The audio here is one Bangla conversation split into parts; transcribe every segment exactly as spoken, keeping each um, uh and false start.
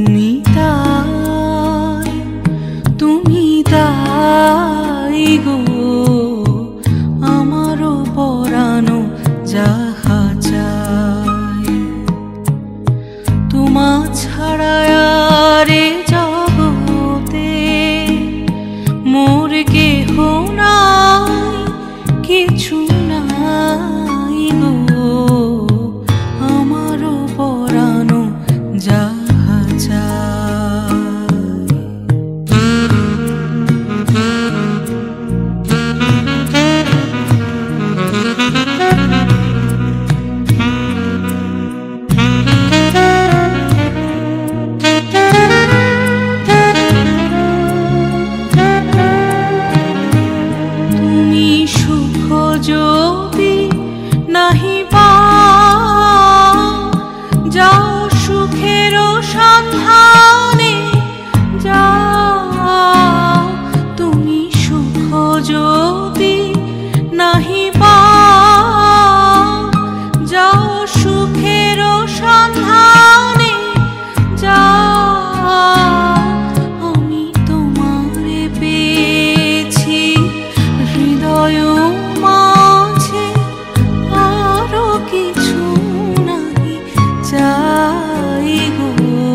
তুমি তাই তুমি তাই গো আমারও পরানো যাহা চাই তোমা ছাড়া আরে জগতে মোর কেহ নাই কিছু নাই গো আমারও পরানো যাহা চাই তুমি সুখ যদি নাহি পাও যাও সুখের সন্ধানে যাও তুমি সুখ যদি নাহি পাও যাও সুখের সন্ধানে যাও আমি তোমারে পেয়েছি হৃদয় মাঝে আরো কিছু নাহি চাই গো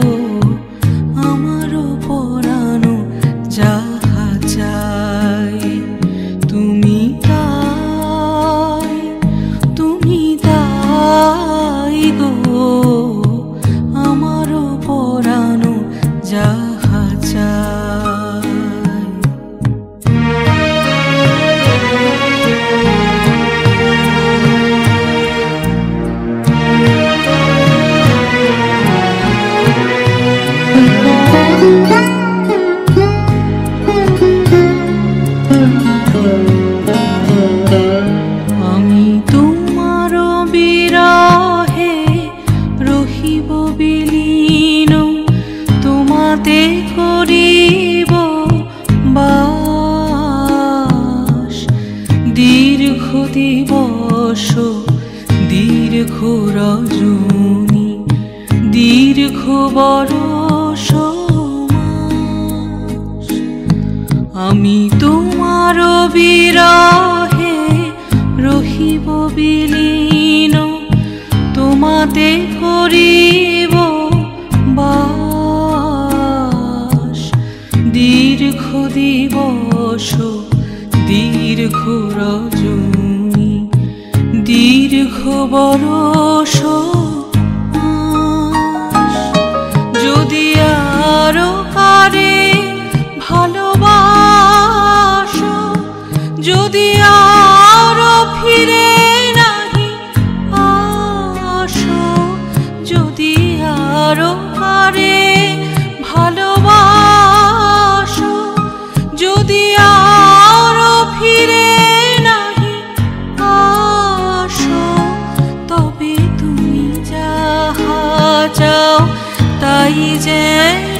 আমারও পরানো যাহা চাই তুমি তাই তুমি তাই গো আমারও পরানো যাহা চাই আমি তোমার বিরহে রহিব বিলীন তোমাতে করিব বাস দীর্ঘ দিবস দীর্ঘ রজনী দীর্ঘ বরষ মাস আমি তোমার বিরহে রহিব বিলীন তোমাতে করিব বাস দীর্ঘ দিবস দীর্ঘ রজনী দীর্ঘ বরষ মাস যদি আরো কারে ভালোবাসো যদি আরো ফিরে নাহি আসো যদি আরো কারে ভালোবাসো যদি আরো ফিরে নাহি আসো তবে তুমি যাহা চাও তাই যেন